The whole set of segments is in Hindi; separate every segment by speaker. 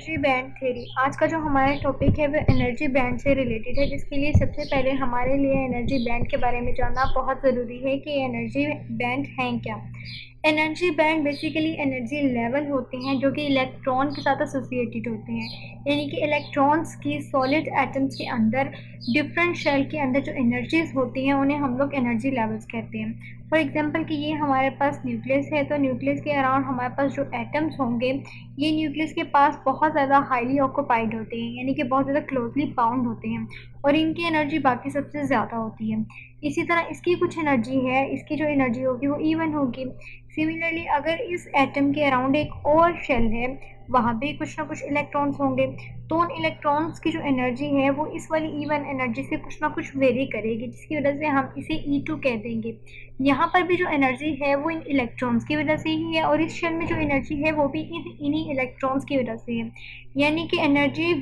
Speaker 1: Energy band theory. आज का जो हमारा टॉपिक है वो एनर्जी बैंड से रिलेटेड है, जिसके लिए सबसे पहले हमारे लिए एनर्जी बैंड के बारे में जानना बहुत ज़रूरी है कि एनर्जी बैंड हैं क्या। Energy band basically energy level होते हैं जो कि इलेक्ट्रॉन के साथ एसोसिएटेड होते हैं, यानी कि इलेक्ट्रॉन्स की सॉलिड एटम्स के अंदर डिफरेंट शेल के अंदर जो एनर्जीज होती हैं उन्हें हम लोग एनर्जी लेवल्स कहते हैं। फॉर एग्जांपल कि ये हमारे पास न्यूक्लियस है, तो न्यूक्लियस के अराउंड हमारे पास जो एटम्स होंगे ये न्यूक्लियस के पास बहुत ज़्यादा हाईली ऑक्यूपाइड होते हैं, यानी कि बहुत ज़्यादा क्लोजली बाउंड होते हैं और इनकी एनर्जी बाकी सबसे ज़्यादा होती है। इसी तरह इसकी कुछ एनर्जी है, इसकी जो एनर्जी होगी वो इवन होगी। सिमिलरली अगर इस एटम के अराउंड एक और शेल है, वहाँ भी कुछ ना कुछ इलेक्ट्रॉन्स होंगे, तो उन इलेक्ट्रॉन्स की जो एनर्जी है वो इस वाली इवन एनर्जी से कुछ ना कुछ वेरी करेगी, जिसकी वजह से हम इसे E2 कह देंगे। यहाँ पर भी जो एनर्जी है वो इन इलेक्ट्रॉन्स की वजह से ही है और इस शेल में जो एनर्जी है वो भी इन्हीं इलेक्ट्रॉन्स की वजह से है, यानी कि एनर्जी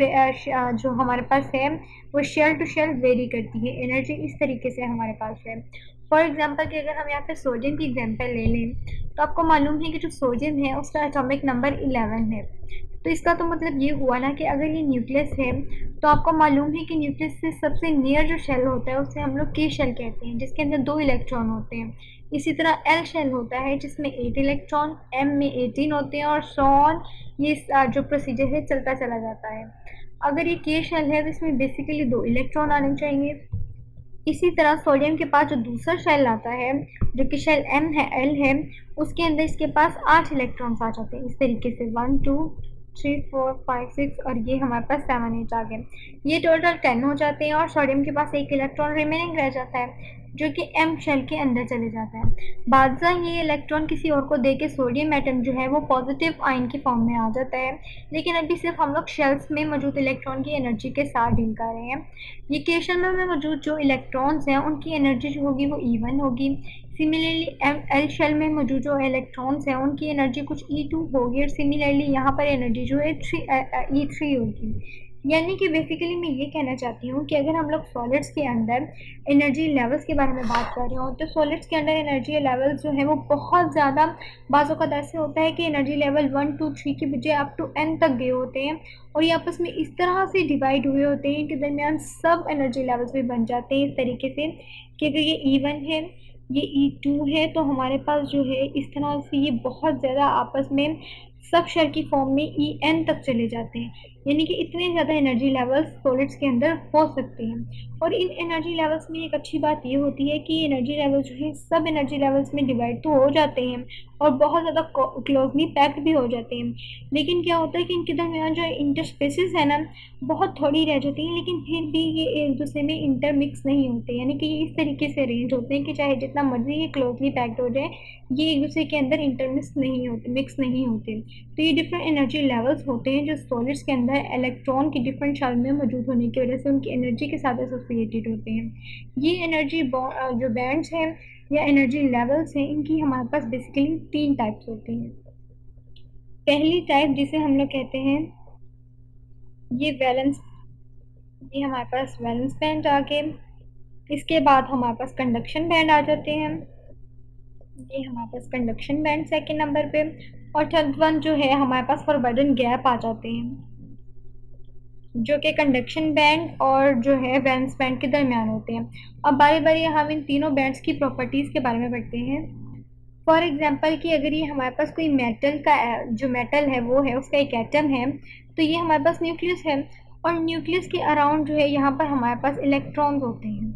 Speaker 1: जो हमारे पास है वो शेल टू शेल वेरी करती है। एनर्जी इस तरीके से हमारे पास है। फॉर एग्जांपल कि अगर हम यहाँ पे सोडियम की एग्जांपल ले लें, तो आपको मालूम है कि जो सोडियम है उसका एटॉमिक नंबर 11 है। तो इसका तो मतलब ये हुआ ना कि अगर ये न्यूक्लियस है तो आपको मालूम है कि न्यूक्लियस से सबसे नियर जो शेल होता है उसे हम लोग के शेल कहते हैं, जिसके अंदर 2 इलेक्ट्रॉन होते हैं। इसी तरह एल शेल होता है जिसमें 8 इलेक्ट्रॉन, एम में 18 होते हैं और सो ऑन। ये जो प्रोसीजर है चलता चला जाता है। अगर ये के शेल है तो इसमें बेसिकली 2 इलेक्ट्रॉन आने चाहिए। इसी तरह सोडियम के पास जो दूसरा शेल आता है जो कि शेल एम है, एल है, उसके अंदर इसके पास 8 इलेक्ट्रॉन्स आ जाते हैं। इस तरीके से 1 2 3 4 5 6 और ये हमारे पास 7 8 आ गए। ये टोटल 10 हो जाते हैं और सोडियम के पास 1 इलेक्ट्रॉन रिमेनिंग रह जाता है जो कि एम शेल के अंदर चले जाता है। बादशाह ये इलेक्ट्रॉन किसी और को दे के सोडियम एटम जो है वो पॉजिटिव आयन की फॉर्म में आ जाता है, लेकिन अभी सिर्फ हम लोग शेल्स में मौजूद इलेक्ट्रॉन की एनर्जी के साथ डील कर रहे हैं। ये के शेल में मौजूद जो इलेक्ट्रॉन्स हैं उनकी एनर्जी जो होगी वो इवन होगी। सिमिलरली एल शेल में मौजूद जो इलेक्ट्रॉन्स हैं उनकी एनर्जी कुछ E2 होगी और सिमिलरली यहाँ पर एनर्जी जो है E3 होगी। यानी कि बेसिकली मैं ये कहना चाहती हूँ कि अगर हम लोग सॉलिड्स के अंदर एनर्जी लेवल्स के बारे में बात कर रहे हो तो सॉलिड्स के अंदर एनर्जी लेवल्स जो है वो बहुत ज़्यादा बाज़ों का ऐसे होता है कि एनर्जी लेवल 1 2 3 की बजाय अप टू N तक गए होते हैं और ये आपस में इस तरह से डिवाइड हुए होते हैं कि दरमियान सब एनर्जी लेवल्स भी बन जाते हैं इस तरीके से कि अगर ये E1 है, ये E2 है, तो हमारे पास जो है इस तरह से ये बहुत ज़्यादा आपस में सब शेल की फॉर्म में En तक चले जाते हैं, यानी कि इतने ज़्यादा एनर्जी लेवल्स सॉलिड्स के अंदर हो सकते हैं। और इन एनर्जी लेवल्स में एक अच्छी बात ये होती है कि एनर्जी लेवल्स जो है सब एनर्जी लेवल्स में डिवाइड तो हो जाते हैं और बहुत ज़्यादा क्लोजली पैक्ड भी हो जाते हैं, लेकिन क्या होता है कि इनके दरमियान जो इंटरस्पेसेस है ना बहुत थोड़ी रह जाती हैं, लेकिन फिर भी ये एक दूसरे में इंटरमिक्स नहीं होते, यानी कि ये इस तरीके से अरेंज होते हैं कि चाहे जितना मर्जी ये क्लोजली पैक्ड हो जाए ये एक दूसरे के अंदर इंटरमिक्स नहीं होते, मिक्स नहीं होते। तो ये डिफरेंट एनर्जी लेवल्स होते हैं जो सॉलिड्स के अंदर इलेक्ट्रॉन की डिफरेंट शेल में मौजूद होने की वजह से उनकी एनर्जी के साथ एसोसिएटेड होते हैं। ये एनर्जी जो बैंड्स हैं या एनर्जी लेवल्स हैं इनकी हमारे पास बेसिकली 3 टाइप्स होती हैं। पहली टाइप जिसे हम लोग कहते हैं ये वैलेंस, ये हमारे पास वैलेंस बैंड आ गए। इसके बाद हमारे पास कंडक्शन बैंड आ जाते हैं, ये हमारे पास कंडक्शन बैंड सेकेंड नंबर पे। और थर्ड वन जो है हमारे पास फॉरवर्डन गैप आ जाते हैं जो कि कंडक्शन बैंड और जो है वैलेंस बैंड के दरमियान होते हैं। अब बारी बारी हम इन तीनों बैंड्स की प्रॉपर्टीज़ के बारे में पढ़ते हैं। फॉर एग्जांपल कि अगर ये हमारे पास कोई मेटल का जो मेटल है वो है उसका एक एटम है, तो ये हमारे पास न्यूक्लियस है और न्यूक्लियस के अराउंड जो है यहाँ पर हमारे पास इलेक्ट्रॉन्स होते हैं।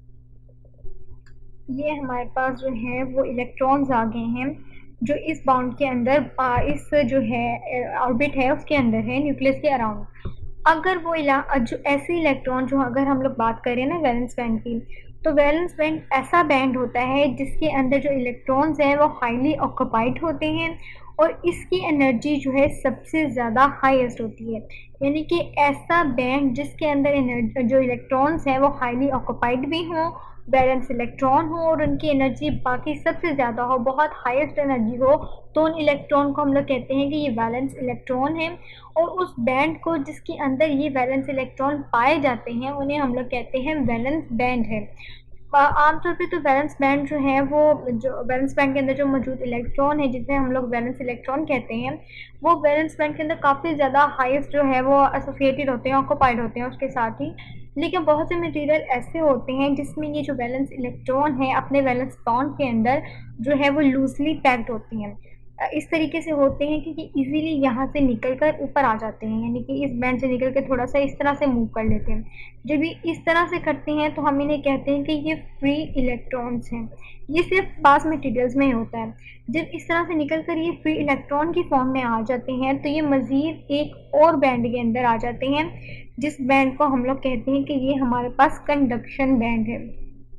Speaker 1: ये हमारे पास जो है वो इलेक्ट्रॉन्स आ गए हैं जो इस बाउंड के अंदर इस जो है ऑर्बिट है उसके अंदर है न्यूक्लियस के अराउंड। अगर वो जो ऐसे इलेक्ट्रॉन जो अगर हम लोग बात करें ना वैलेंस बैंड की, तो वैलेंस बैंड ऐसा बैंड होता है जिसके अंदर जो इलेक्ट्रॉन्स हैं वो हाईली ऑक्यूपाइड होते हैं और इसकी एनर्जी जो है सबसे ज़्यादा हाईएस्ट होती है, यानी कि ऐसा बैंड जिसके अंदर जो इलेक्ट्रॉन्स हैं वो हाईली ऑक्यूपाइड भी हों, बैलेंस इलेक्ट्रॉन हो और उनकी एनर्जी बाकी सबसे ज़्यादा हो, बहुत हाईएस्ट एनर्जी हो, तो उन इलेक्ट्रॉन को हम लोग कहते हैं कि ये वैलेंस इलेक्ट्रॉन है। और उस बैंड को जिसके अंदर ये वैलेंस इलेक्ट्रॉन पाए जाते हैं उन्हें हम लोग कहते हैं वैलेंस बैंड है। आमतौर पे तो वैलेंस बैंड जो है वो जो वैलेंस बैंड के अंदर जो मौजूद इलेक्ट्रॉन है जिसे हम लोग वैलेंस इलेक्ट्रॉन कहते हैं, वो वैलेंस बैंड के अंदर काफ़ी ज़्यादा हाईएस्ट जो है वो एसोसिएटेड होते हैं, ऑक्युपाइड होते हैं उसके साथ ही। लेकिन बहुत से मटेरियल ऐसे होते हैं जिसमें ये जो वैलेंस इलेक्ट्रॉन है अपने वैलेंस बॉन्ड के अंदर जो है वो लूजली पैक्ड होती हैं। इस तरीके से होते हैं कि ये इजीली यहाँ से निकल कर ऊपर आ जाते हैं, यानी कि इस बैंड से निकल कर थोड़ा सा इस तरह से मूव कर लेते हैं। जब ये इस तरह से करते हैं तो हम इन्हें कहते हैं कि ये फ्री इलेक्ट्रॉन्स हैं। ये सिर्फ पास मटेरियल्स में होता है। जब इस तरह से निकल कर ये फ्री इलेक्ट्रॉन की फॉर्म में आ जाते हैं तो ये मज़ीद एक और बैंड के अंदर आ जाते हैं, जिस बैंड को हम लोग कहते हैं कि ये हमारे पास कंडक्शन बैंड है।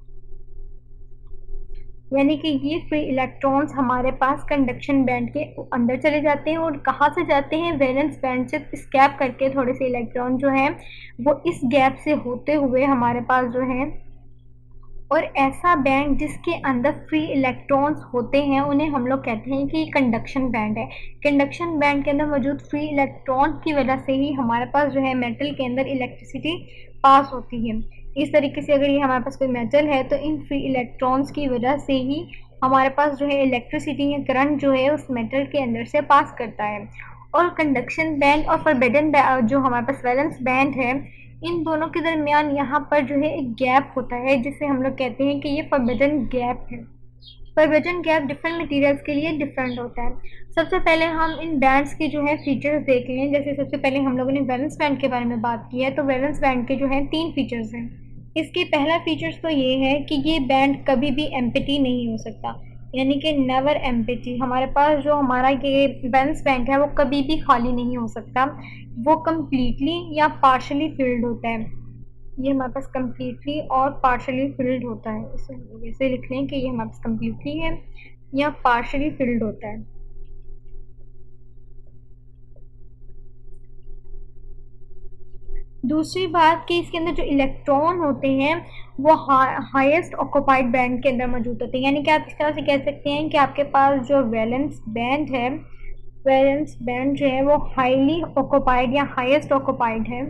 Speaker 1: यानी कि ये फ्री इलेक्ट्रॉन्स हमारे पास कंडक्शन बैंड के अंदर चले जाते हैं और कहाँ से जाते हैं, वैलेंस बैंड से स्कैप करके थोड़े से इलेक्ट्रॉन जो हैं वो इस गैप से होते हुए हमारे पास जो है, और ऐसा बैंड जिसके अंदर फ्री इलेक्ट्रॉन्स होते हैं उन्हें हम लोग कहते हैं कि कंडक्शन बैंड है। कंडक्शन बैंड के अंदर मौजूद फ्री इलेक्ट्रॉन की वजह से ही हमारे पास जो है मेटल के अंदर इलेक्ट्रिसिटी पास होती है। इस तरीके से अगर ये हमारे पास कोई मेटल है तो इन फ्री इलेक्ट्रॉन्स की वजह से ही हमारे पास जो है इलेक्ट्रिसिटी या करंट जो है उस मेटल के अंदर से पास करता है। और कंडक्शन बैंड और फॉरबिडन जो हमारे पास वैलेंस बैंड है, इन दोनों के दरमियान यहाँ पर जो है एक गैप होता है जिसे हम लोग कहते हैं कि ये फॉरबिडन गैप है। फॉरबिडन गैप डिफरेंट मटेरियल्स के लिए डिफरेंट होता है। सबसे पहले हम इन बैंड्स के जो है फीचर्स देख लें। जैसे सबसे पहले हम लोगों ने वैलेंस बैंड के बारे में बात की है, तो वैलेंस बैंड के जो है 3 फीचर्स हैं। इसके पहला फीचर्स तो ये है कि ये बैंड कभी भी एम्प्टी नहीं हो सकता, यानी कि नेवर एम्प्टी। हमारे पास जो हमारा ये वैलेंस बैंड है वो कभी भी खाली नहीं हो सकता, वो कम्प्लीटली या पार्शली फिल्ड होता है। ये हमारे पास कम्प्लीटली और पार्शली फिल्ड होता है। इसे वैसे लिख लें कि ये हमारे पास कम्प्लीटली है या पार्शली फिल्ड होता है। दूसरी बात कि इसके अंदर जो इलेक्ट्रॉन होते हैं वो हाईएस्ट ऑक्युपाइड बैंड के अंदर मौजूद होते हैं। यानी कि आप इस तरह से कह सकते हैं कि आपके पास जो वैलेंस बैंड है, वैलेंस बैंड जो है वो हाईली ऑक्युपाइड या हाईएस्ट ऑक्युपाइड है।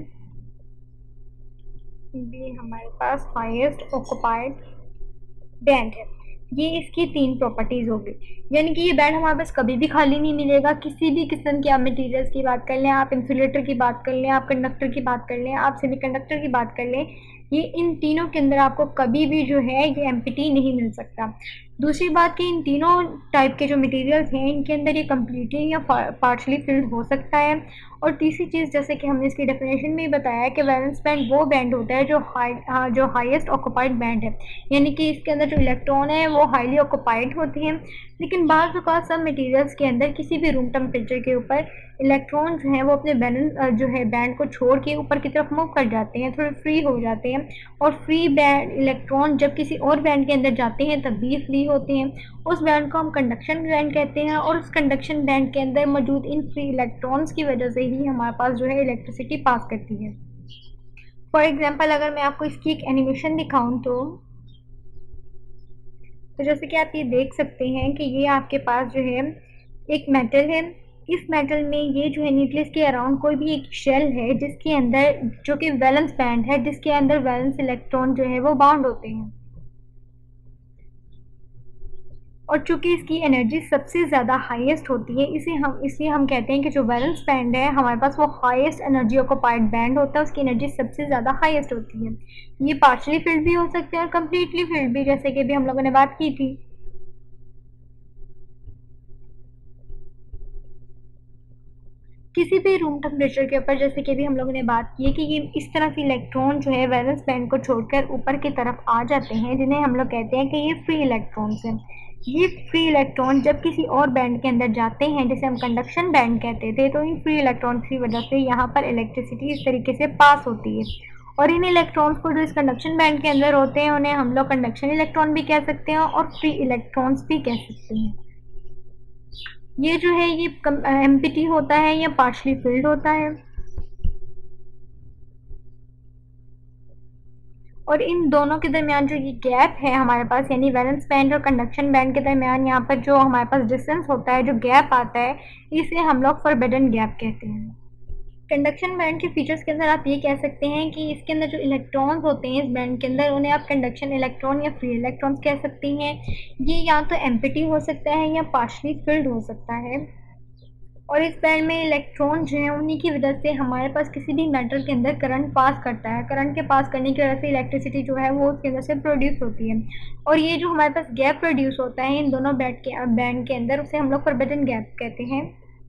Speaker 1: ये हमारे पास हाईएस्ट ऑक्युपाइड बैंड है। ये इसकी 3 प्रॉपर्टीज़ होगी। यानी कि ये बैंड हमारे पास कभी भी खाली नहीं मिलेगा। किसी भी किस्म के आप मटेरियल्स की बात कर लें, आप इंसुलेटर की बात कर लें, आप कंडक्टर की बात कर लें, आप सेमीकंडक्टर की बात कर लें, ये इन तीनों के अंदर आपको कभी भी जो है ये एम्प्टी नहीं मिल सकता। दूसरी बात कि इन तीनों टाइप के जो मटेरियल्स हैं इनके अंदर ये कम्प्लीटली या पार्शली फिल्ड हो सकता है। और तीसरी चीज़, जैसे कि हमने इसकी डेफिनेशन में ही बताया कि वैलेंस बैंड वो बैंड होता है जो हाईएस्ट ऑक्युपाइड बैंड है। यानी कि इसके अंदर जो इलेक्ट्रॉन है वो हाईली ऑक्युपाइड होते हैं। लेकिन बाज़ औक़ात सब मटेरियल्स के अंदर किसी भी रूम टेम्परेचर के ऊपर इलेक्ट्रॉन जो हैं वो अपने जो है बैंड को छोड़ के ऊपर की तरफ मूव कर जाते हैं, थोड़े फ्री हो जाते हैं। और फ्री बैंड इलेक्ट्रॉन जब किसी और बैंड के अंदर जाते हैं तब भी फ्री होते हैं। उस बैंड को हम कंडक्शन बैंड कहते हैं। और उस कंडक्शन बैंड के अंदर मौजूद इन फ्री इलेक्ट्रॉन्स की वजह से ही हमारे पास जो है इलेक्ट्रिसिटी पास करती है। फॉर एग्जाम्पल अगर मैं आपको इसकी एक एनिमेशन दिखाऊं तो जैसे कि आप ये देख सकते हैं कि ये आपके पास जो है एक मेटल है। इस मेटल में ये जो है न्यूक्लियस के अराउंड कोई भी एक शेल है जिसके अंदर जो कि वैलेंस बैंड है, जिसके अंदर वैलेंस इलेक्ट्रॉन जो है वो बाउंड होते हैं। और चूंकि इसकी एनर्जी सबसे ज़्यादा हाईएस्ट होती है इसलिए हम कहते हैं कि जो वैलेंस बैंड है हमारे पास वो हाईएस्ट एनर्जी ऑक्युपाइड बैंड होता है, उसकी एनर्जी सबसे ज़्यादा हाईएस्ट होती है। ये पार्शली फिल्ड भी हो सकते हैं और कम्प्लीटली फिल्ड भी, जैसे कि भी हम लोगों ने बात की थी। किसी भी रूम टेम्परेचर के ऊपर, जैसे कि भी हम लोगों ने बात की है कि ये इस तरह से इलेक्ट्रॉन जो है वैलेंस बैंड को छोड़कर ऊपर की तरफ आ जाते हैं, जिन्हें हम लोग कहते हैं कि ये फ्री इलेक्ट्रॉन्स हैं। ये फ्री इलेक्ट्रॉन जब किसी और बैंड के अंदर जाते हैं, जिसे हम कंडक्शन बैंड कहते थे, तो इन फ्री इलेक्ट्रॉन की वजह से यहाँ पर इलेक्ट्रिसिटी इस तरीके से पास होती है। और इन इलेक्ट्रॉन्स को जो इस कंडक्शन बैंड के अंदर होते हैं उन्हें हम लोग कंडक्शन इलेक्ट्रॉन भी कह सकते हैं और फ्री इलेक्ट्रॉन्स भी कह सकते हैं। ये जो है ये एम्प्टी होता है या पार्शली फिल्ड होता है। और इन दोनों के दरमियान जो ये गैप है हमारे पास, यानी वैलेंस बैंड और कंडक्शन बैंड के दरमियान यहाँ पर जो हमारे पास डिस्टेंस होता है, जो गैप आता है, इसे हम लोग फॉरबिडन गैप कहते हैं। कंडक्शन बैंड के फीचर्स के अंदर आप ये कह सकते हैं कि इसके अंदर जो इलेक्ट्रॉन्स होते हैं इस बैंड के अंदर, उन्हें आप कंडक्शन इलेक्ट्रॉन या फ्री इलेक्ट्रॉन्स कह सकती हैं। ये या तो एम्प्टी हो सकता है या पार्शली फिल्ड हो सकता है। और इस बैंड में इलेक्ट्रॉन जो है उन्हीं की वजह से हमारे पास किसी भी मेटल के अंदर करंट पास करता है। करंट के पास करने की वजह से इलेक्ट्रिसिटी जो है वो उसके अंदर से प्रोड्यूस होती है। और ये जो हमारे पास गैप प्रोड्यूस होता है इन दोनों बैंड के अंदर, उसे हम लोग फोरबिडन गैप कहते हैं।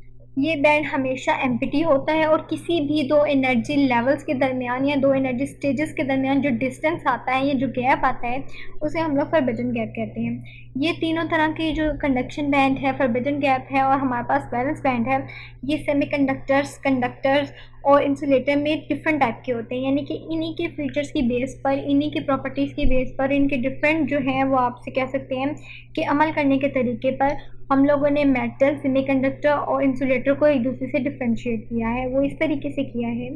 Speaker 1: ये बैंड हमेशा एम्प्टी होता है और किसी भी दो एनर्जी लेवल्स के दरमियान या दो एनर्जी स्टेजेस के दरमियान जो डिस्टेंस आता है या जो गैप आता है उसे हम लोग फोरबिडन गैप कहते हैं। ये तीनों तरह के जो कंडक्शन बैंड है, फोरबिडन गैप है और हमारे पास वैलेंस बैंड है, ये सेमीकंडक्टर्स, कंडक्टर्स और इंसुलेटर में डिफरेंट टाइप के होते हैं। यानी कि इन्हीं के फीचर्स की बेस पर, इन्हीं की प्रॉपर्टीज़ की बेस पर, इनके डिफरेंट जो हैं वो आपसे कह सकते हैं कि अमल करने के तरीके पर हम लोगों ने मेटल, सेमीकंडक्टर और इंसुलेटर को एक दूसरे से डिफ्रेंशिएट किया है। वो इस तरीके से किया है।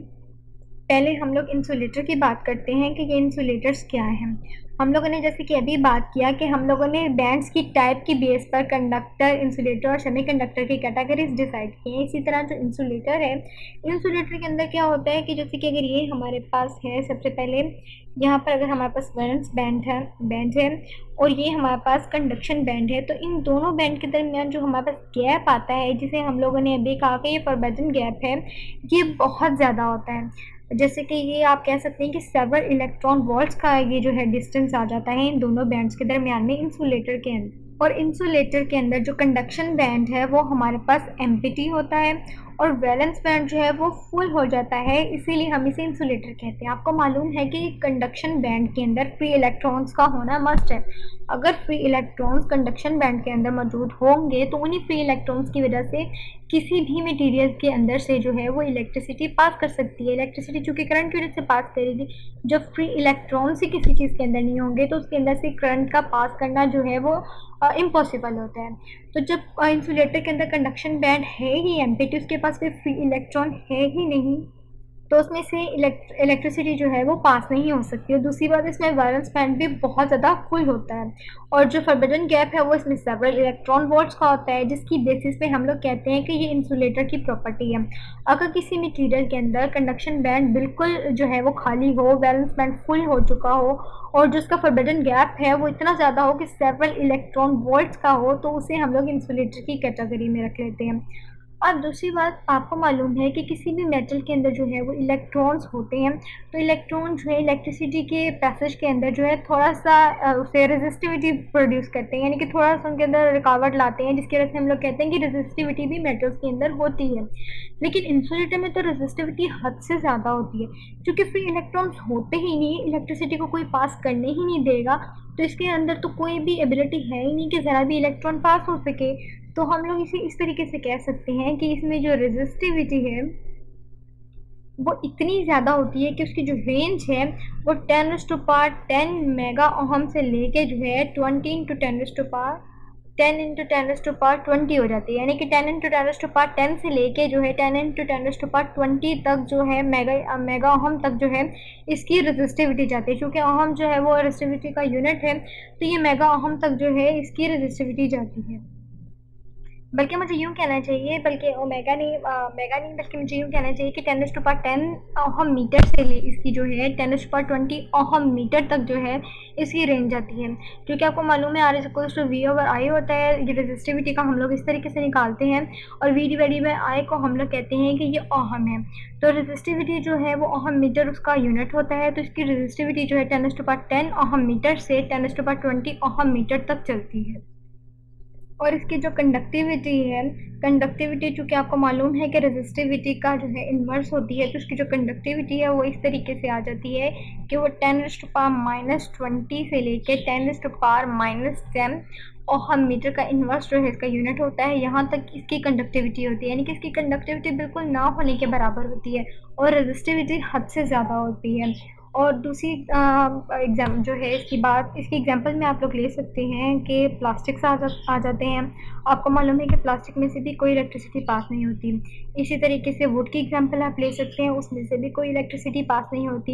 Speaker 1: पहले हम लोग इंसुलेटर की बात करते हैं कि ये इंसुलेटर्स क्या हैं। हम लोगों ने जैसे कि अभी बात किया कि हम लोगों ने बैंड्स की टाइप की बेस पर कंडक्टर, इंसुलेटर और सेमीकंडक्टर की कैटेगरीज डिसाइड की हैं। इसी तरह जो इंसुलेटर है, इंसुलेटर के अंदर क्या होता है कि जैसे कि अगर ये हमारे पास है, सबसे पहले यहाँ पर अगर हमारे पास वैलेंस बैंड है और ये हमारे पास कंडक्शन बैंड है, तो इन दोनों बैंड के दरमियान जो हमारे पास गैप आता है, जिसे हम लोगों ने अभी कहा कि ये फोरबिडन गैप है, ये बहुत ज़्यादा होता है। जैसे कि ये आप कह सकते हैं कि सेवरल इलेक्ट्रॉन वोल्ट्स का ये जो है डिस्टेंस आ जाता है इन दोनों बैंड्स के दरमियान में इंसुलेटर के अंदर। और इंसुलेटर के अंदर जो कंडक्शन बैंड है वो हमारे पास एम्प्टी होता है और वैलेंस बैंड जो है वो फुल हो जाता है, इसीलिए हम इसे इंसुलेटर कहते हैं। आपको मालूम है कि कंडक्शन बैंड के अंदर फ्री इलेक्ट्रॉन्स का होना मस्ट है। अगर फ्री इलेक्ट्रॉन्स कंडक्शन बैंड के अंदर मौजूद होंगे तो उन्हीं फ्री इलेक्ट्रॉन्स की वजह से किसी भी मटेरियल के अंदर से जो है वो इलेक्ट्रिसिटी पास कर सकती है। इलेक्ट्रिसिटी चूँकि करंट की वजह से पास करेगी, जब फ्री इलेक्ट्रॉन्स ही किसी चीज़ के अंदर नहीं होंगे तो उसके अंदर से करंट का पास करना जो है वो इम्पॉसिबल होता है। तो जब इंसुलेटर के अंदर कंडक्शन बैंड है ही एम्प्टी, उसके पास कोई फ्री इलेक्ट्रॉन है ही नहीं, तो उसमें से इलेक्ट्रिसिटी जो है वो पास नहीं हो सकती। और दूसरी बात, इसमें वैलेंस बैंड भी बहुत ज़्यादा फुल होता है और जो फोरबिडन गैप है वो इसमें सेवरल इलेक्ट्रॉन वोल्ट्स का होता है, जिसकी बेसिस पे हम लोग कहते हैं कि ये इंसुलेटर की प्रॉपर्टी है। अगर किसी मटेरियल के अंदर कंडक्शन बैंड बिल्कुल जो है वो खाली हो, वैलेंस बैंड फुल हो चुका हो और जो उसका फोरबिडन गैप है वो इतना ज़्यादा हो कि सेवरल इलेक्ट्रॉन वोल्ट्स का हो, तो उसे हम लोग इंसुलेटर की कैटेगरी में रख लेते हैं। और दूसरी बात, आपको मालूम है कि किसी भी मेटल के अंदर जो है वो इलेक्ट्रॉन्स होते हैं, तो इलेक्ट्रॉन जो है इलेक्ट्रिसिटी के पैसेज के अंदर जो है थोड़ा सा उसे रेजिस्टिविटी प्रोड्यूस करते हैं, यानी कि थोड़ा सा उनके अंदर रुकावट लाते हैं, जिसकी वजह से हम लोग कहते हैं कि रेजिस्टिविटी भी मेटल्स के अंदर होती है। लेकिन इंसुलेटर में तो रेजिस्टिविटी हद से ज़्यादा होती है, क्योंकि फ्री इलेक्ट्रॉन्स होते ही नहीं, इलेक्ट्रिसिटी को कोई पास करने ही नहीं देगा, तो इसके अंदर तो कोई भी एबिलिटी है ही नहीं कि ज़रा भी इलेक्ट्रॉन पास हो सके। तो हम लोग इसे इस तरीके से कह सकते हैं कि इसमें जो रेजिस्टिविटी है वो इतनी ज़्यादा होती है कि उसकी जो रेंज है वो 10⁻10 मेगा ओहम से लेके जो है 10 × 10⁻20 हो जाती है। यानी कि 10 × 10⁻10 से लेके जो है 10 × 10⁻20 तक जो है मेगा ओहम तक जो है इसकी रेजिस्टिविटी जाती है। क्योंकि ओहम जो है वो रेजिस्टिविटी का यूनिट है, तो ये मेगा ओहम तक जो है इसकी रेजिस्टिविटी जाती है। बल्कि मुझे यूँ कहना चाहिए, बल्कि मेगा नहीं, बल्कि मुझे यूँ कहना चाहिए कि 10⁻10 ओहम मीटर से ले इसकी जो है 10⁻20 ओहम मीटर तक जो है इसकी रेंज आती है। क्योंकि आपको मालूम है R=V/I होता है, ये रेजिस्टिविटी का हम लोग इस तरीके से निकालते हैं और V/I को हम लोग कहते हैं कि ये ओहम है। तो रेजिस्टिविटी जो है वो ओहम मीटर उसका यूनिट होता है, तो इसकी रेजिस्टिविटी जो है 10⁻10 ओहम मीटर से 10⁻20 ओहम मीटर तक चलती है। और इसकी जो कंडक्टिविटी चूँकि आपको मालूम है कि रेजिस्टिविटी का जो है इन्वर्स होती है, तो इसकी जो कंडक्टिविटी है वो इस तरीके से आ जाती है कि वो 10⁻⁻20 से लेके 10⁻⁻10 ओहम मीटर का इन्वर्स जो है इसका यूनिट होता है, यहाँ तक इसकी कंडक्टिविटी होती है। यानी कि इसकी कंडक्टिविटी बिल्कुल ना होने के बराबर होती है और रेजिस्टिविटी हद से ज़्यादा होती है। और दूसरी एग्जाम जो है इसकी एग्जांपल में आप लोग ले सकते हैं कि प्लास्टिक्स आ जाते हैं। आपको मालूम है कि प्लास्टिक में से भी कोई इलेक्ट्रिसिटी पास नहीं होती। इसी तरीके से वुड की एग्जांपल आप ले सकते हैं, उसमें से भी कोई इलेक्ट्रिसिटी पास नहीं होती।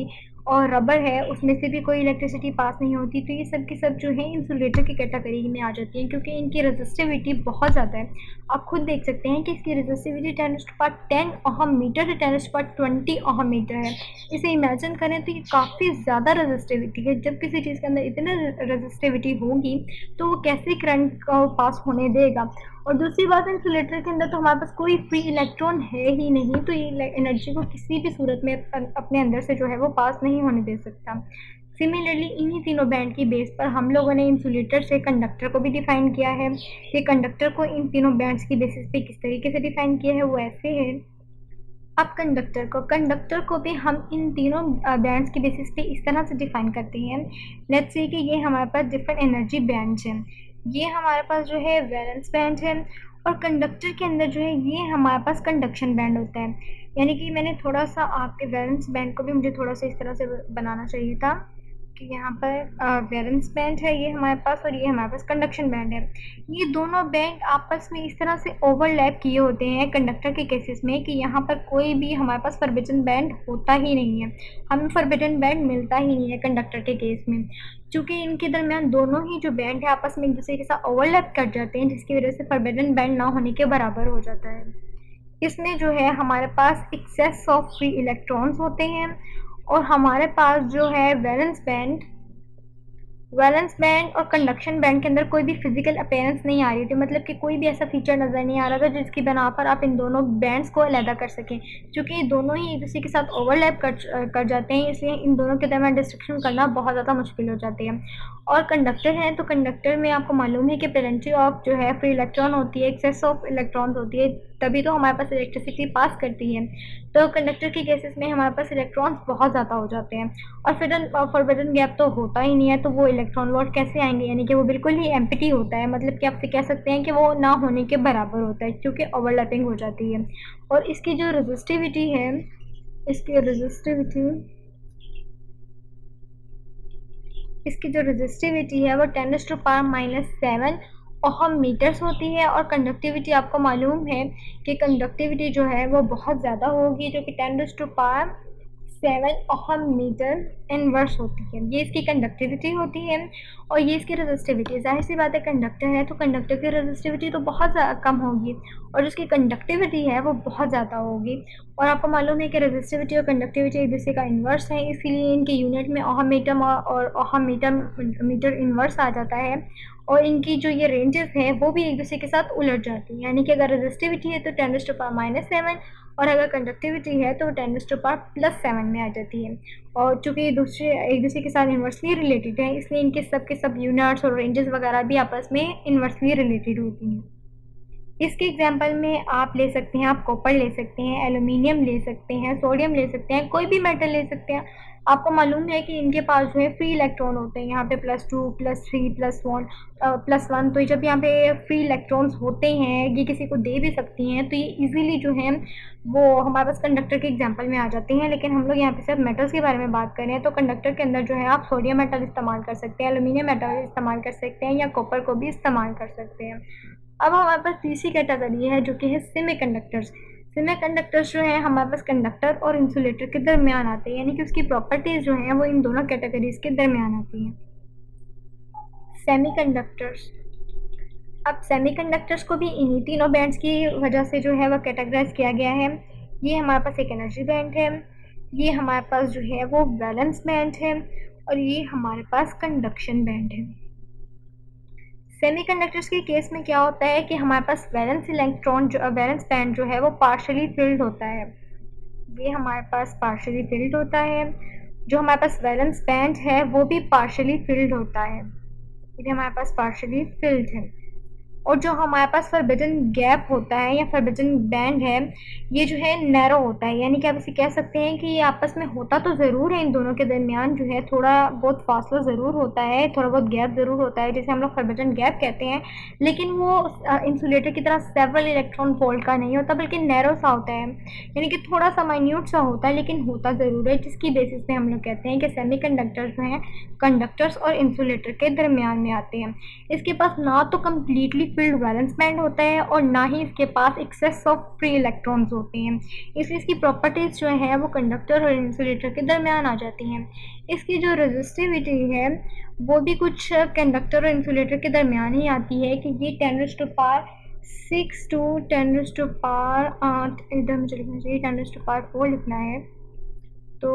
Speaker 1: और रबर है उसमें से भी कोई इलेक्ट्रिसिटी पास नहीं होती। तो ये सब की सब जो है इंसुलेटर की कैटेगरी में आ जाती हैं, क्योंकि इनकी रेजिस्टिविटी बहुत ज़्यादा है। आप खुद देख सकते हैं कि इसकी रेजिस्टिविटी 10⁻10 ओहम मीटर से 10⁻20 ओहम मीटर है। इसे इमेजिन करें तो ये काफ़ी ज़्यादा रेजिस्टिविटी है। जब किसी चीज़ के अंदर इतनी रेजिस्टिविटी होगी तो वो कैसे करंट को पास होने देगा। और दूसरी बात, इंसुलेटर के अंदर तो हमारे पास कोई फ्री इलेक्ट्रॉन है ही नहीं, तो ये एनर्जी को किसी भी सूरत में अपने अंदर से जो है वो पास नहीं होने दे सकता। सिमिलरली इन्हीं तीनों बैंड की बेस पर हम लोगों ने इंसुलेटर से कंडक्टर को भी डिफ़ाइन किया है कि कंडक्टर को इन तीनों बैंड्स की बेसिस पे किस तरीके से डिफ़ाइन किया है, वो ऐसे है। अब कंडक्टर को भी हम इन तीनों बैंड्स की बेसिस पे इस तरह से डिफ़ाइन करते हैं। लेट्स से कि ये हमारे पास डिफरेंट एनर्जी बैंड्स हैं। ये हमारे पास जो है वैलेंस बैंड है, और कंडक्टर के अंदर जो है ये हमारे पास कंडक्शन बैंड होता है। यानी कि मैंने थोड़ा सा आपके वैलेंस बैंड को भी मुझे थोड़ा सा इस तरह से बनाना चाहिए था कि यहाँ पर वैलेंस बैंड है ये हमारे पास, और ये हमारे पास कंडक्शन बैंड है। ये दोनों बैंड आपस में इस तरह से ओवरलैप किए होते हैं कंडक्टर के केसेस में कि यहाँ पर कोई भी हमारे पास फॉरबिडन बैंड होता ही नहीं है, हमें फॉरबिडन बैंड मिलता ही नहीं है कंडक्टर के केस में। चूँकि इनके दरमियान दोनों ही जो बैंड है आपस में एक दूसरे के साथ ओवरलैप कर जाते हैं, जिसकी वजह से फॉरबिडन बैंड ना होने के बराबर हो जाता है। इसमें जो है हमारे पास एक्सेस ऑफ फ्री इलेक्ट्रॉन्स होते हैं, और हमारे पास जो है वैलेंस बैंड और कंडक्शन बैंड के अंदर कोई भी फिजिकल अपीयरेंस नहीं आ रही थी, मतलब कि कोई भी ऐसा फीचर नज़र नहीं आ रहा था जिसकी बना पर आप इन दोनों बैंड्स को अलहदा कर सकें। क्योंकि ये दोनों ही एक दूसरे के साथ ओवरलैप कर जाते हैं, इसलिए इन दोनों के दरमियान डिस्टिंक्शन करना बहुत ज़्यादा मुश्किल हो जाती है। और कंडक्टर है तो कंडक्टर में आपको मालूम है कि प्लेंटी ऑफ जो है फ्री इलेक्ट्रॉन होती है, एक्सेस ऑफ इलेक्ट्रॉन्स होती है, तभी तो हमारे पास इलेक्ट्रिसिटी पास करती है। तो कंडक्टर के केसेस में हमारे पास इलेक्ट्रॉन्स बहुत ज़्यादा हो जाते हैं, और फॉरबिडन गैप तो होता ही नहीं है, तो वो इलेक्ट्रॉन लॉट कैसे आएंगे, यानी कि वो बिल्कुल ही एम्प्टी होता है, मतलब कि आप कह सकते हैं कि वो ना होने के बराबर होता है, क्योंकि ओवरलैपिंग हो जाती है। और इसकी जो रेजिस्टिविटी है वो 10⁻⁻7 ओहम मीटर्स होती है। और कंडक्टिविटी आपको मालूम है कि कंडक्टिविटी जो है वो बहुत ज़्यादा होगी, जो कि 10⁻7 ओहम मीटर इनवर्स होती है। ये इसकी कंडक्टिविटी होती है, और ये इसकी रेजिस्टिविटी। जाहिर सी बात है कंडक्टर है तो कंडक्टर की रेजिस्टिविटी तो बहुत कम होगी, और जिसकी कंडक्टिविटी है वो बहुत ज़्यादा होगी। और आपको मालूम है कि रेजिस्टिविटी और कंडक्टिविटी एक दूसरे का इन्वर्स है, इसीलिए इनके यूनिट में ओहम मीटर और ओहम मीटर इन्वर्स आ जाता है, और इनकी जो ये रेंजेस हैं वो भी एक दूसरे के साथ उलट जाती हैं। यानी कि अगर रेजिस्टिविटी है तो 10⁻⁻7, और अगर कंडक्टिविटी है तो 10⁻+7 में आ जाती है। और चूँकि एक दूसरे के साथ इन्वर्सली रिलेटेड है, इसलिए इनके सब के सब यूनिट्स और रेंजेस वगैरह भी आपस में इन्वर्सली रिलेटेड होती हैं। इसके एग्जांपल में आप ले सकते हैं, आप कॉपर ले सकते हैं, एल्युमिनियम ले सकते हैं, सोडियम ले सकते हैं, कोई भी मेटल ले सकते हैं। आपको मालूम है कि इनके पास जो है फ्री इलेक्ट्रॉन होते हैं, यहाँ पे +2 +3 +1, तो जब यहाँ पे फ्री इलेक्ट्रॉन्स होते हैं, ये किसी को दे भी सकती हैं, तो ये इजीली जो है वो हमारे पास कंडक्टर के एग्जांपल में आ जाते हैं। लेकिन हम लोग यहाँ पे सिर्फ मेटल्स के बारे में बात कर रहे हैं, तो कंडक्टर के अंदर जो है आप सोडियम मेटल इस्तेमाल कर सकते हैं, एल्युमिनियम मेटल इस्तेमाल कर सकते हैं, या कॉपर को भी इस्तेमाल कर सकते हैं। अब हमारे पास तीसरी कैटेगरी है जो कि है सेमीकंडक्टर्स। सेमीकंडक्टर्स जो है हमारे पास कंडक्टर और इंसुलेटर के दरमियान आते हैं, यानी कि उसकी प्रॉपर्टीज़ जो हैं वो इन दोनों कैटेगरीज के दरमियान आती हैं। सेमीकंडक्टर्स, अब सेमीकंडक्टर्स को भी इन्हीं तीनों बैंड्स की वजह से जो है वो कैटेगराइज किया गया है। ये हमारे पास एक एनर्जी बैंड है, ये हमारे पास जो है वो वैलेंस बैंड है, और ये हमारे पास कंडक्शन बैंड है। सेमीकंडक्टर्स के केस में क्या होता है कि हमारे पास वैलेंस बैंड जो है वो पार्शली फिल्ड होता है। ये हमारे पास पार्शली फिल्ड होता है। जो हमारे पास वैलेंस बैंड है वो भी पार्शली फिल्ड होता है। ये हमारे पास पार्शली फिल्ड है। और जो हमारे पास फॉरबिडन गैप होता है या फॉरबिडन बैंड है, ये जो है नैरो होता है, यानी कि आप इसे कह सकते हैं कि ये आपस में होता तो ज़रूर है, इन दोनों के दरमियान जो है थोड़ा बहुत फासला ज़रूर होता है, थोड़ा बहुत गैप ज़रूर होता है, जिसे हम लोग फॉरबिडन गैप कहते हैं। लेकिन वो इंसुलेटर की तरह सेवरल इलेक्ट्रॉन वोल्ट का नहीं होता, बल्कि नैरो सा होता है, यानी कि थोड़ा सा माइन्यूट सा होता है, लेकिन होता ज़रूर है, जिसकी बेसिस पे हम लोग कहते हैं कि सेमीकंडक्टर्स जो हैं कंडक्टर्स और इंसुलेटर के दरमियान में आते हैं। इसके पास ना तो कम्प्लीटली फील्ड वैलेंस बैंड होता है और ना ही इसके पास एक्सेस ऑफ फ्री इलेक्ट्रॉन्स होते हैं, इसलिए इसकी प्रॉपर्टीज़ जो है वो कंडक्टर और इंसुलेटर के दरमियान आ जाती हैं। इसकी जो रेजिस्टिविटी है वो भी कुछ कंडक्टर और इंसुलेटर के दरमियान ही आती है कि ये 10⁻6 टू 10⁻8, इधर मुझे लिखना चाहिए 10⁻4 लिखना है, तो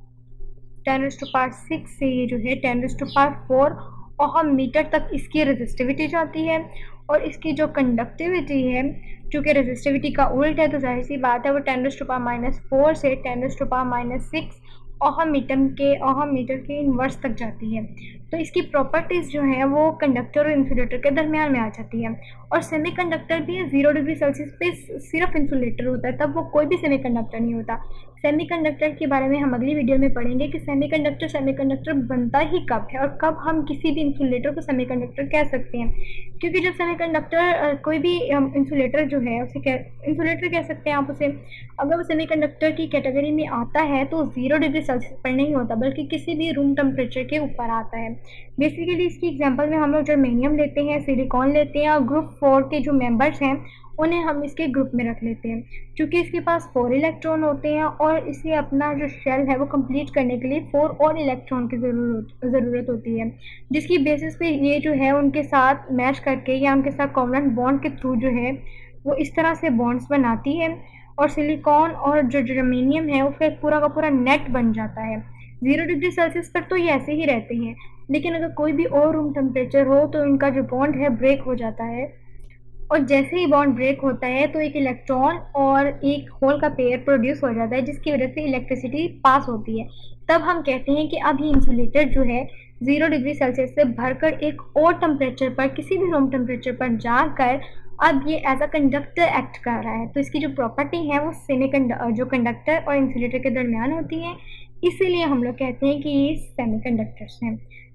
Speaker 1: 10⁻6 से ये जो है 10⁻4 ओहम मीटर तक इसकी रेजिस्टिविटी जाती है। और इसकी जो कंडक्टिविटी है, चूँकि रेजिस्टिविटी का उल्ट है तो जाहिर सी बात है वो 10⁻4 से 10⁻6 ओहम मीटर के इन्वर्स तक जाती है। तो इसकी प्रॉपर्टीज़ जो है वो कंडक्टर और इंसुलेटर के दरमियान में आ जाती है। और सेमीकंडक्टर भी 0 डिग्री सेल्सियस पे सिर्फ इंसुलेटर होता है, तब वो कोई भी सेमीकंडक्टर नहीं होता। सेमीकंडक्टर के बारे में हम अगली वीडियो में पढ़ेंगे कि सेमीकंडक्टर बनता ही कब है और कब हम किसी भी इंसुलेटर को सेमीकंडक्टर कह सकते हैं। क्योंकि जब सेमीकंडक्टर कोई भी इंसुलेटर जो है उसे इंसुलेटर कह सकते हैं आप उसे, अगर वो सेमीकंडक्टर की कैटेगरी में आता है तो 0 डिग्री सेल्सियस पर नहीं होता बल्कि किसी भी रूम टेम्परेचर के ऊपर आता है। बेसिकली इसकी एग्जांपल में हम लोग जर्मेनियम लेते हैं, सिलिकॉन लेते हैं और ग्रुप 4 के जो मेंबर्स हैं उन्हें हम इसके ग्रुप में रख लेते हैं। क्योंकि इसके पास 4 इलेक्ट्रॉन होते हैं और इसे अपना जो शेल है वो कंप्लीट करने के लिए 4 और इलेक्ट्रॉन की ज़रूरत होती है, जिसकी बेसिस पे ये जो है उनके साथ मैच करके या उनके साथ कोवलेंट बॉन्ड के थ्रू जो है वो इस तरह से बॉन्ड्स बनाती है और सिलिकॉन और जो जर्मेनियम है उसका एक पूरा का पूरा नेट बन जाता है। 0 डिग्री सेल्सियस पर तो ये ऐसे ही रहते हैं, लेकिन अगर कोई भी और रूम टेम्परेचर हो तो इनका जो बॉन्ड है ब्रेक हो जाता है। और जैसे ही बॉन्ड ब्रेक होता है तो एक इलेक्ट्रॉन और एक होल का पेयर प्रोड्यूस हो जाता है, जिसकी वजह से इलेक्ट्रिसिटी पास होती है। तब हम कहते हैं कि अब ये इंसुलेटर जो है 0 डिग्री सेल्सियस से भरकर एक और टेम्परेचर पर, किसी भी रूम टेम्परेचर पर जाकर अब ये एज अ कंडक्टर एक्ट कर रहा है। तो इसकी जो प्रॉपर्टी है वो जो कंडक्टर और इंसुलेटर के दरमियान होती है, इसीलिए हम लोग कहते हैं कि ये सेमीकंडक्टर्स हैं।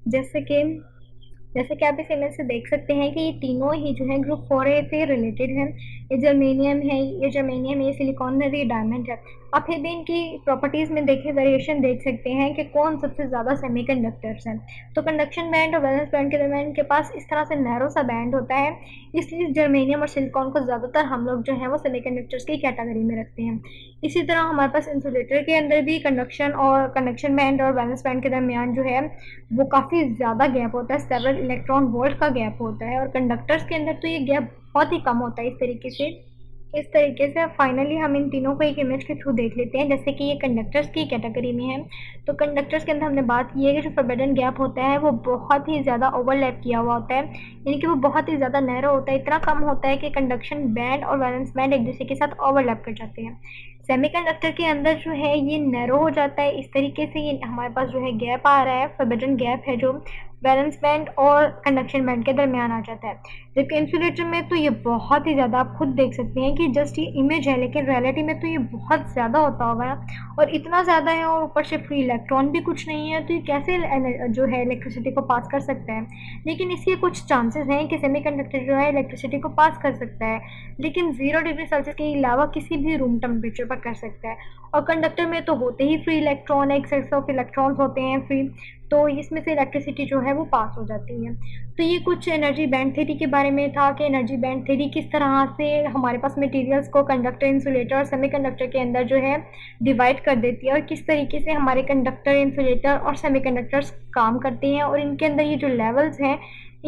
Speaker 1: जैसे कि आप इस इमेज से देख सकते हैं कि ये तीनों ही जो है ग्रुप 4A से रिलेटेड हैं। ये जर्मेनियम है, ये सिलिकॉन है, ये डायमंड है। आप फिर भी इनकी प्रॉपर्टीज़ में देखें, वेरिएशन देख सकते हैं कि कौन सबसे ज़्यादा सेमीकंडक्टर्स हैं। तो कंडक्शन बैंड और वैलेंस बैंड के दरमियान इनके पास इस तरह से नैरो सा बैंड होता है, इसलिए जर्मेनियम और सिलिकॉन को ज़्यादातर हम लोग जो है वो सेमीकंडक्टर्स की कैटेगरी में रखते हैं। इसी तरह हमारे पास इंसुलेटर के अंदर भी कंडक्शन बैंड और वैलेंस बैंड के दरमियान जो है वो काफ़ी ज़्यादा गैप होता है, सेवरल इलेक्ट्रॉन वोल्ट का गैप होता है। और कंडक्टर्स के अंदर तो ये गैप बहुत ही कम होता है। इस तरीके से फाइनली हम इन तीनों को एक इमेज के थ्रू देख लेते हैं। जैसे कि ये कंडक्टर्स की कैटेगरी में है, तो कंडक्टर्स के अंदर हमने बात की है कि जो फोरबिडन गैप होता है वो बहुत ही ज़्यादा ओवरलैप किया हुआ होता है, यानी कि वो बहुत ही ज़्यादा नैरो होता है, इतना कम होता है कि कंडक्शन बैंड और वैलेंस बैंड एक दूसरे के साथ ओवरलैप कर जाते हैं। सेमीकंडक्टर के अंदर जो है ये नैरो हो जाता है, इस तरीके से ये हमारे पास जो है गैप आ रहा है, फोरबिडन गैप है जो वैलेंस बैंड और कंडक्शन बैंड के दरमियान आ जाता है। जबकि इंसुलेटर में तो ये बहुत ही ज़्यादा, आप खुद देख सकते हैं कि जस्ट ये इमेज है, लेकिन रियलिटी में तो ये बहुत ज़्यादा होता होगा और इतना ज़्यादा है, और ऊपर से फ्री इलेक्ट्रॉन भी कुछ नहीं है, तो ये कैसे जो है इलेक्ट्रिसिटी को पास कर सकता है। लेकिन इसके कुछ चांसेस हैं कि सेमीकंडक्टर जो है इलेक्ट्रिसिटी को पास कर सकता है, लेकिन 0 डिग्री सेल्सियस के अलावा किसी भी रूम टेम्परेचर पर कर सकता है। और कंडक्टर में तो होते ही फ्री इलेक्ट्रॉन, एक सेट ऑफ इलेक्ट्रॉन्स होते हैं फ्री, तो इसमें से इलेक्ट्रिसिटी जो है वो पास हो जाती है। तो ये कुछ एनर्जी बैंड थ्योरी के बारे में था कि एनर्जी बैंड थ्योरी किस तरह से हमारे पास मटेरियल्स को कंडक्टर, इंसुलेटर और सेमीकंडक्टर के अंदर जो है डिवाइड कर देती है, और किस तरीके से हमारे कंडक्टर, इंसुलेटर और सेमीकंडक्टर्स काम करते हैं, और इनके अंदर ये जो लेवल्स हैं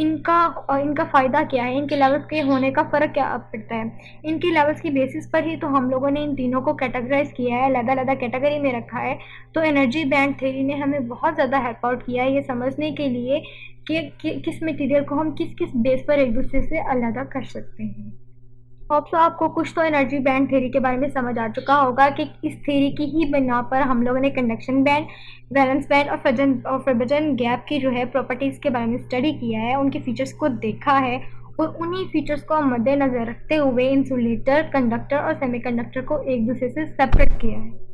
Speaker 1: इनका फ़ायदा क्या है, इनके लेवल्स के होने का फ़र्क क्या पड़ता है। इनके लेवल्स की बेसिस पर ही तो हम लोगों ने इन तीनों को कैटेगराइज़ किया है, अलग-अलग कैटेगरी में रखा है। तो एनर्जी बैंड थ्योरी ने हमें बहुत ज़्यादा हेल्प आउट किया है ये समझने के लिए कि किस मटेरियल को हम किस किस बेस पर एक दूसरे से अलग कर सकते हैं। होप सो आपको कुछ तो एनर्जी बैंड थ्योरी के बारे में समझ आ चुका होगा कि इस थ्योरी की ही बिना पर हम लोगों ने कंडक्शन बैंड, वैलेंस बैंड और फोरबिडन गैप की जो है प्रॉपर्टीज़ के बारे में स्टडी किया है, उनके फीचर्स को देखा है, और उन्हीं फीचर्स को मद्देनज़र रखते हुए इंसुलेटर, कंडक्टर और सेमीकंडक्टर को एक दूसरे से सेपरेट किया है।